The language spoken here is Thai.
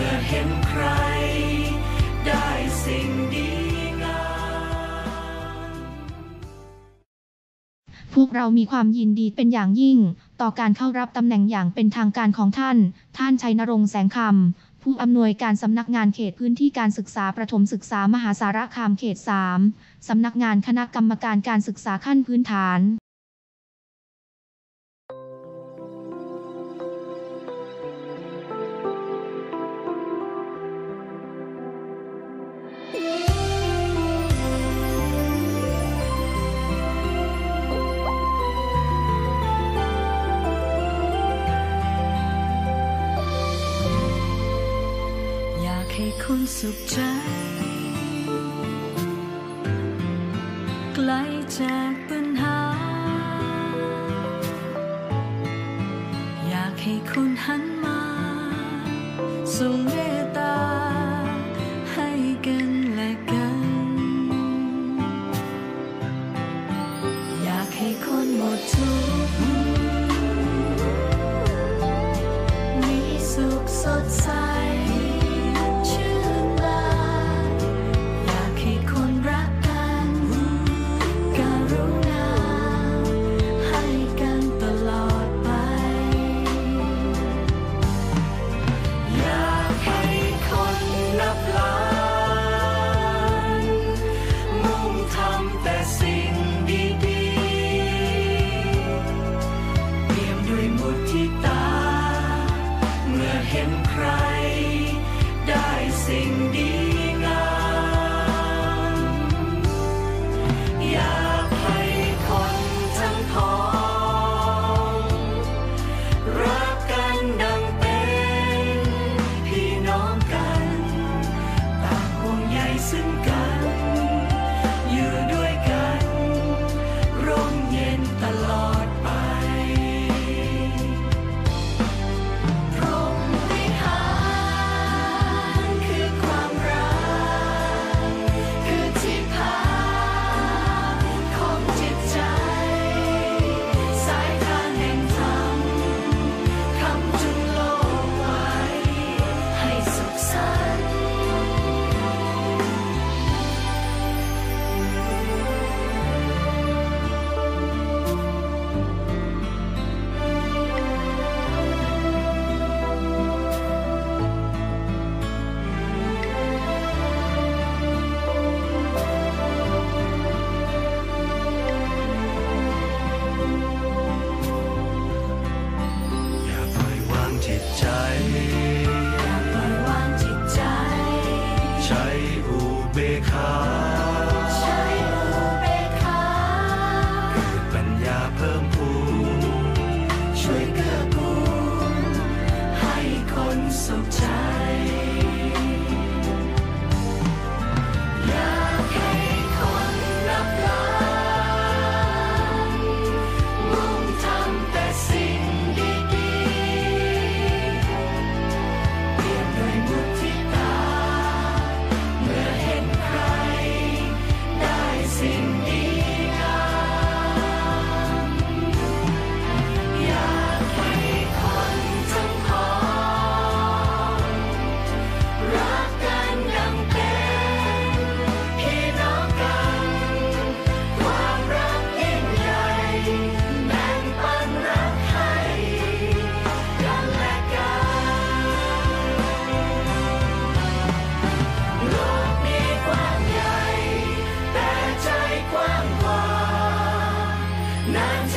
มื่อเห็นใครได้สิ่งดีงามพวกเรามีความยินดีเป็นอย่างยิ่งต่อการเข้ารับตำแหน่งอย่างเป็นทางการของท่านชัยนรงค์แสงคำผู้อำนวยการสำนักงานเขตพื้นที่การศึกษาประถมศึกษามหาสารคามเขต 3 สำนักงานคณะกรรมการการศึกษาขั้นพื้นฐานให้คุณสุขใจไกลจากปัญหาอยากให้คุณหันมาส่งเมตตาให้กันและกันอยากให้คนหมดทุกข์มีสุขสดใสเห็นใครได้สิ่งดีงามอยากให้คนทั้งพ้องรักกันดังเป็นพี่น้องกันต่างห่วงใยซึ่งกันอยู่ด้วยกันร่มเย็นตลอดไปสุขใจอยากให้คนนับล้านมุ่งทำแต่สิ่งดีๆเปลี่ยนด้วยมุทิตาเมื่อเห็นใครได้สิ่งดีงามอยากให้คนทั้งพ้องรักกันดังเป็นพี่น้องกันความรักยิ่งใหญ่แบ่งปันรักให้กันและกันโลกนี้กว้างใหญ่แต่ใจกว้างกว่านาน